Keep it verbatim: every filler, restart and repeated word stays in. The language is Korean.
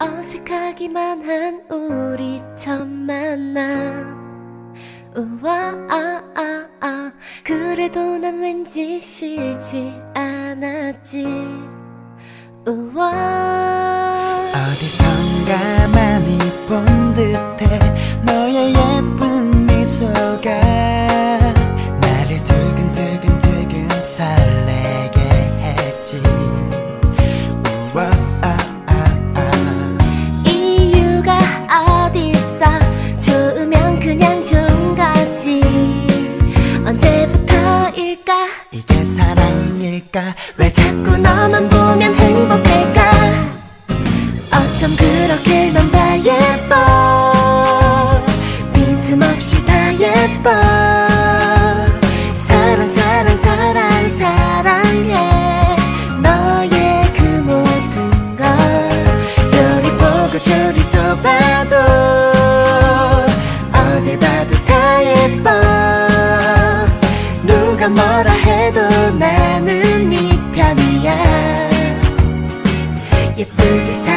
어색하기만 한 우리 첫 만남. 우와 아, 아, 아. 그래도 난 왠지 싫지 않았지. 우와 어디선가 많이 본 듯해 너의 예쁜 미소가 나를 두근두근두근 설레게 했지. 우와 아, 아, 아. 이유가 어딨어. 좋으면 그냥 좋은 거지. 언제부터일까? 이게 사랑일까? 왜 자꾸 너만 보면 행복할까? 어쩜 그렇게 넌 다 예뻐. 빈틈없이 다 예뻐. 사랑 사랑 사랑 사랑해. 너의 그 모든 걸 요리 보고 저리 또 봐도 어딜 봐도 다 예뻐. 누가 뭐라 해도 나는 네 편이야. 예쁘게 살